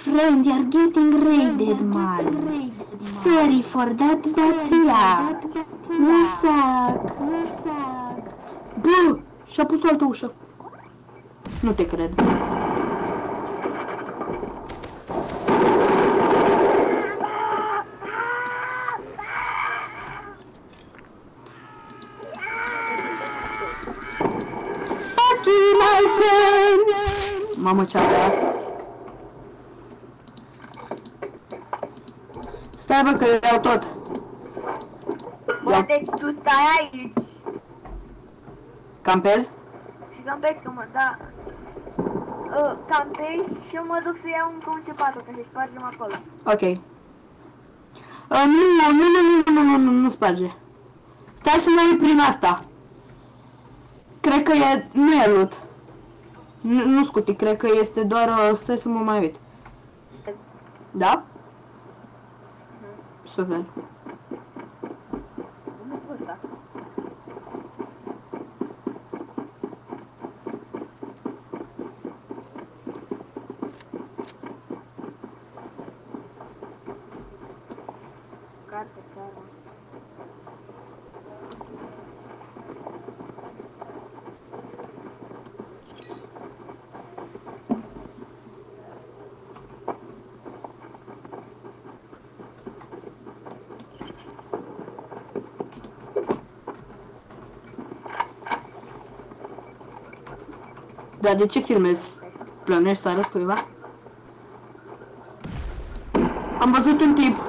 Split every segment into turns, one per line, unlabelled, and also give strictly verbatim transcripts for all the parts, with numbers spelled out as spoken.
Friend, you're getting raided, man. Sorry for that, but yeah. Nu sac. Bă, și-a pus o altă ușă. Nu te cred. Fuck you, my friend! Mamă, ce-a dat. Stai, bă, că eu iau tot.
Bă, deci tu stai aici.
Campez?
Și campezi, că mă, da. Uh, campezi și eu mă duc să iau încă un C patru, că se spargem acolo.
Ok. Uh, nu, nu, nu, nu, nu, nu, nu sparge. Stai să mă uit prin asta. Cred că e, nu e loot. Nu, nu scuti, cred că este doar, uh, stai să mă mai uit. Da? Super.
Carte, seara.
Dar de ce filmezi? Plănești să arăți cuiva? Am văzut un tip.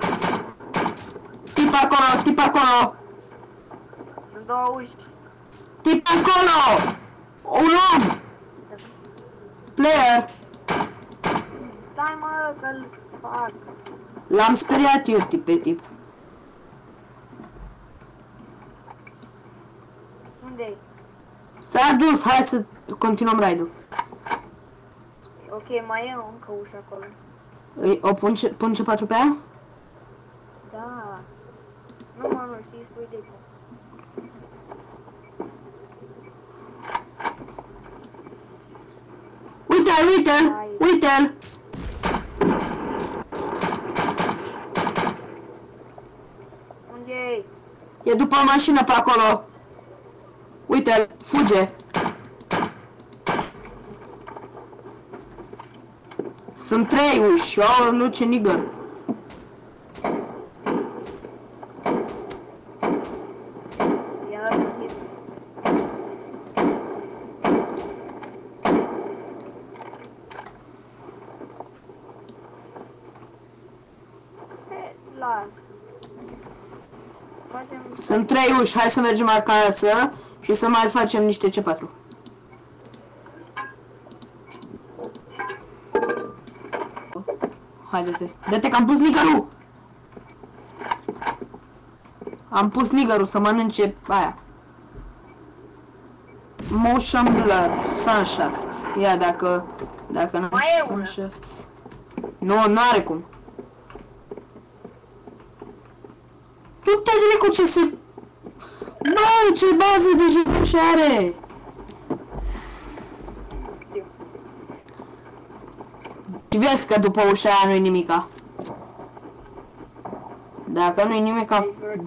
Tip acolo, tip acolo.
Sunt două uși.
Tip acolo! Un om! Player!
Stai, mă, că-l fac.
L-am speriat eu tip pe tip.
Unde-i?
S-a dus, hai să continuăm raid-ul.
Ok, mai e încă ușa acolo.
O pun ce, pun ce patru pe aia?
Da. Nu, mă, nu știi, spui de ce.
Uite-l, uite-l, uite-l!
Unde-i?
E după o mașină pe acolo. Uite-l, fuge. Sunt trei uși, oh, nu ce nigăr. Sunt trei uși, hai să mergem acasă și să mai facem niște C patru. Haide-te, dă-te că am pus nigărul! Am pus nigărul să mănânce aia. Motion blur, sunshafts. Ia dacă, dacă nu
Mai e
sunshafts. Nu, nu are cum. Tu te gândi cu ce se... Bă, ce bază de jocuri și are! Și vezi că după ușa aia nu-i nimica. Dacă nu-i nimica...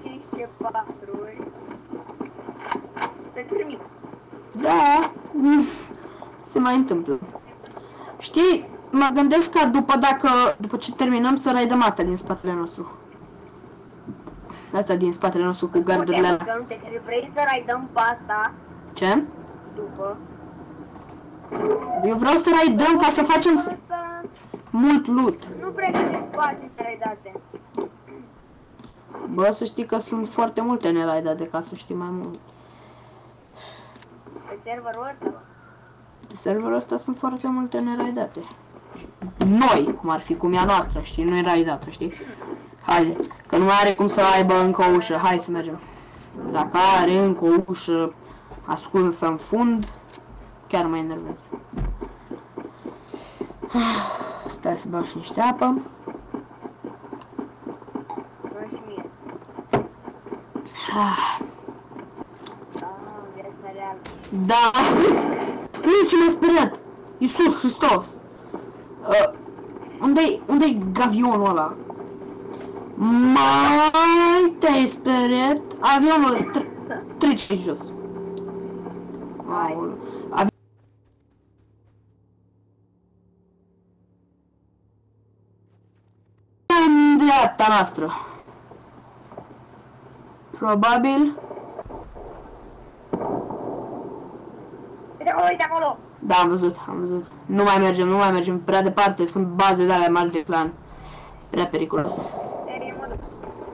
Da, se mai întâmplă. Știi, mă gândesc că după dacă, după ce terminăm să raidăm asta din spatele nostru. Asta din spatele nostru cu gardurile alea.
Vrei să raidăm pe asta?
Ce?
După.
Eu vreau să raidăm ca să facem mult loot.
Nu cred că se spații raidate.
Bă, să știi că sunt foarte multe neraidate, ca să știi mai mult.
Pe serverul ăsta?
Pe serverul ăsta sunt foarte multe neraidate. Noi, cum ar fi, cum e a noastră, știi, nu e raidată, știi? Haide, că nu mai are cum să aibă încă o ușă, hai să mergem. Dacă are încă o ușă ascunsă în fund, chiar mă enervez. Stai să beau și niște apă. Da, nu ce m-a speriat. Iisus Hristos. Uh, unde-i, unde-i gavionul ăla? Mai te-ai speriat? Avionul ăla tre trece jos. Aoleu. În dreapta noastră. Probabil.
Uite acolo, uite acolo!
Da, am văzut, am văzut. Nu mai mergem, nu mai mergem prea departe. Sunt baze de alea mari de clan. Prea periculos.
Ei, mă duc.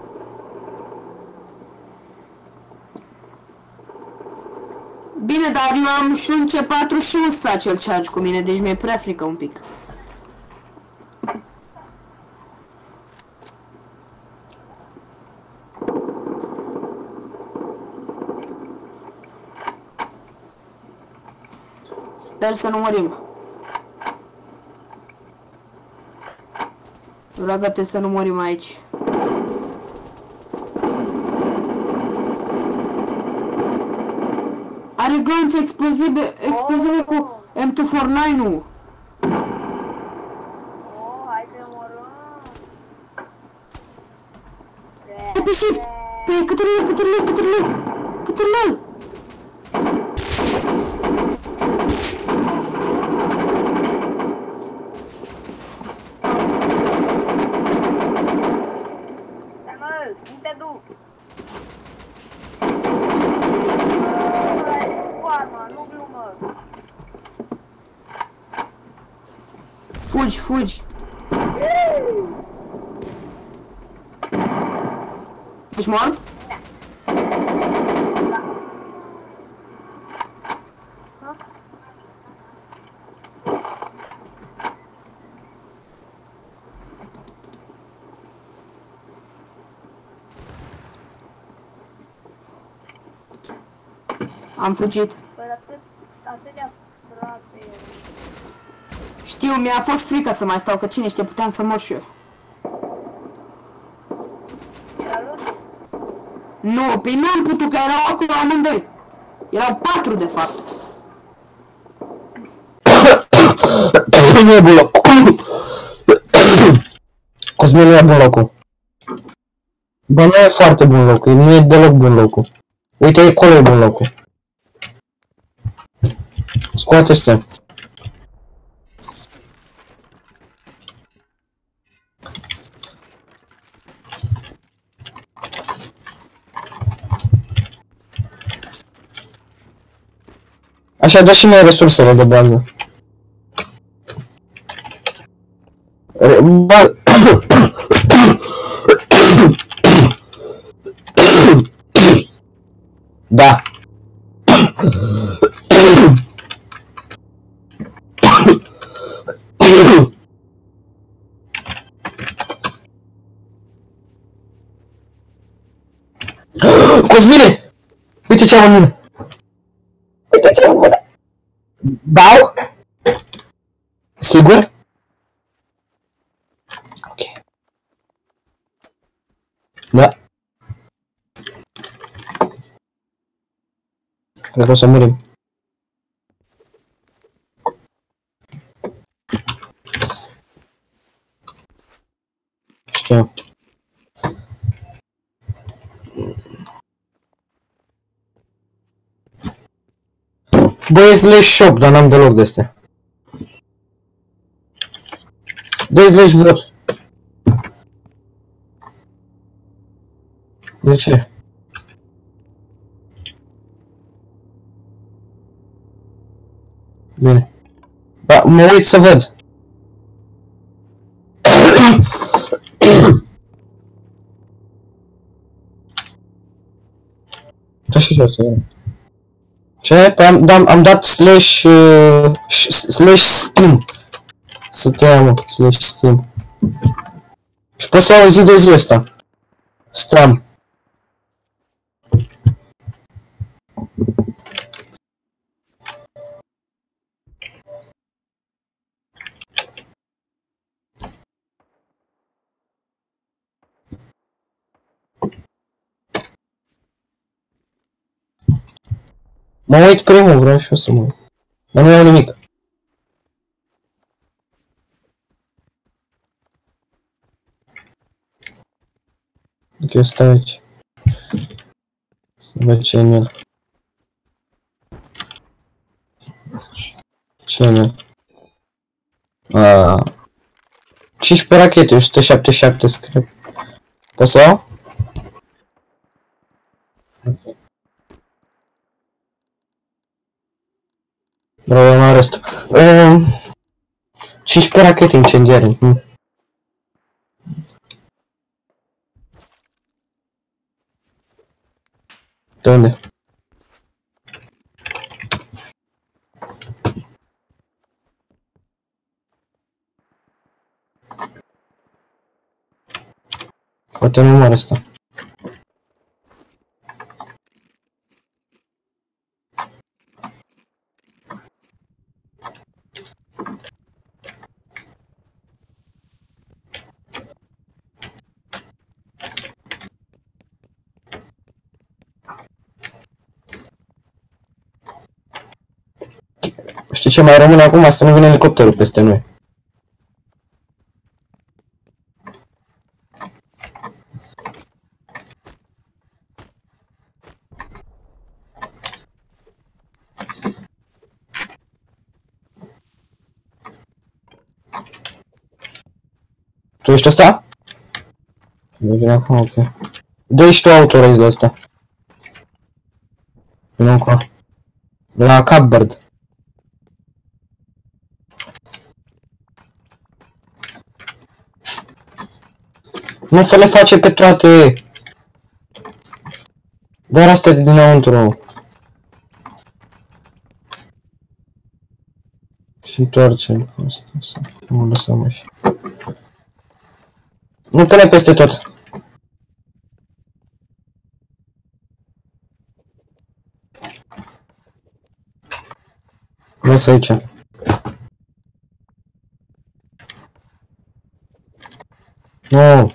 Bine, dar eu am și un C patru și un satchel charge cu mine, deci mi-e prea frică un pic. Sper să nu murim. Roagă-te să nu murim aici. Are glonțe explozive, explozive cu M doi patru nouă-ul.
Oh, hai că omorâm.
Stai pe shift! Pe cătările, cătările, cătările! Cătările!
Stai mă, nu te duc. Nu glumă.
Fugi, fugi! Ești mort?
Da. Da.
Am fugit.
Păi atât, atâtea frate.
Știu, mi-a fost frică să mai stau, că cine știe, puteam să mor și eu.
Salut.
Nu, pe nu am putut, că erau acolo amândoi. Erau patru, de fapt.
Nu e bun locul. Cosmin nu e bun locul. Bă, nu e foarte bun locul, nu e deloc bun locul. Uite, acolo e bun locul. Scoate-te. Așa, dă și mie resursele de bază. Re ba da. Cosmine! Uite ce am în mână! Uite ce am în mână! Dau? Sigur? Ok. Da. Cred că o să murim. Yes. Știu. Băi, slash shop, dar n-am deloc de astea. Doi slash vot. De ce? Bine. Da, mă uit să văd. Da, și ce să văd. Ce? Păi am, am, am dat slash, uh, slash steam. Să te ia, mă, slash steam. Și pot să auzi de zi ăsta. Stam. Mă uit primul, vreau și eu să mă uit. Dar nu iau nimic. Ok, stai aici. Să văd ce e în el. Ce e în el? Aaaa. cincisprezece rachete, o sută șaptezeci și șapte scrap. Poți să iau? Rău, restul. Um, cincisprezece rachete incendiare. Hm. De unde? Poate nu moare asta. Știi ce mai rămâne acum? Să nu vină elicopterul peste noi. Tu ești ăsta? Nu vine acum, ok. Dă-i și tu autoraze la ăsta. Vine acum. La cupboard. Nu să le face pe toate. Doar astea de dinăuntru. Și întoarcem asta, să nu lăsăm așa. Nu pune peste tot. Lasă aici. Nu.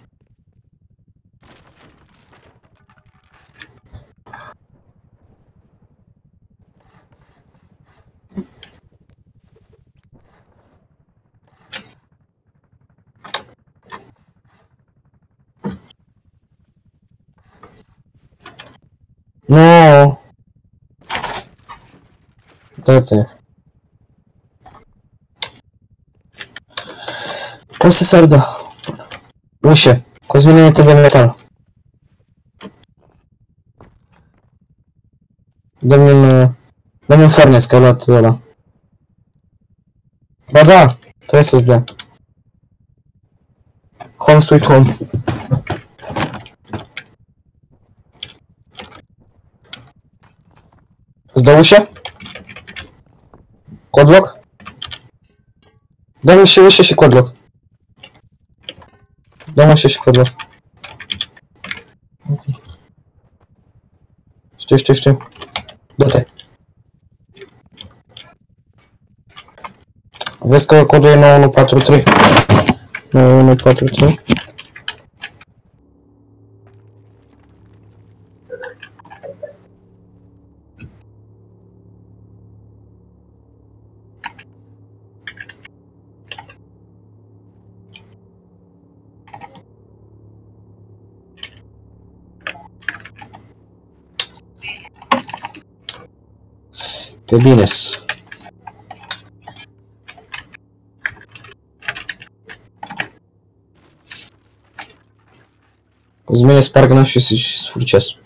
Nu. Dă-te. O să se ardă. Ușă. Cosmine ne trebuie metal. Dă-mi un... Dă-mi un furnace, că ai luat de ăla. Ba da, trebuie să-ți dea. Home sweet home. Îți dă ușă? Codlock? Dă-mi și ușă și codlock. Dă-mi ușă și codlock. Okay. Știu, știu, știu. Dă-te. Vezi că codul e nouă unu patru trei. nouă unu patru trei. E bine-s. Cosmine spargă n-aș fi și sfurceasul.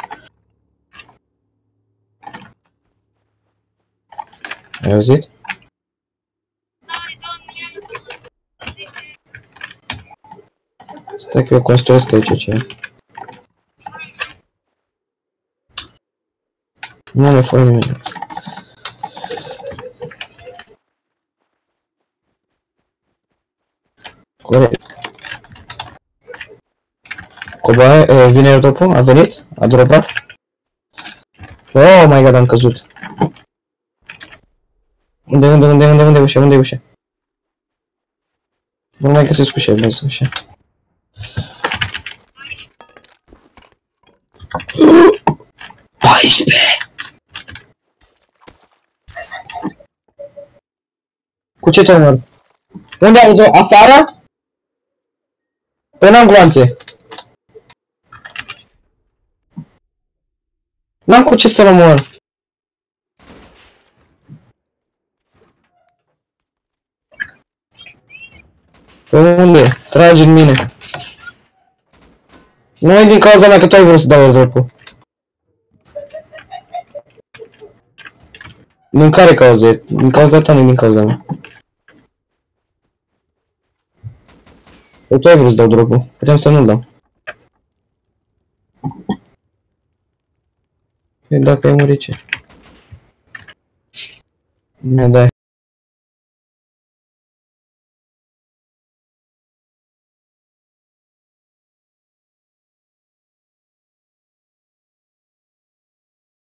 Ai auzit? Stai că eu construiesc aici ceva. Nu le fără nimic. Corect. Cobaie, vine airdropul? A venit? A dropat? Oh my god, am căzut. Unde, unde, unde, unde, unde ușa, unde ușa? Nu mai găsesc ușa, vezi, ușa. paisprezece! Cu ce te omor? Unde ai? Afară? Păi n-am gloanțe. N-am cu ce să-l omor. Pe unde? Trage în mine. Nu e din cauza mea că tu ai vrut să dau airdrop-ul. Din care cauză e? Din cauza ta, nu din cauza mea. Eu tu ai vrut să dau drop-ul. Puteam să nu-l dau. E dacă ai murit ce? Mi-a dai.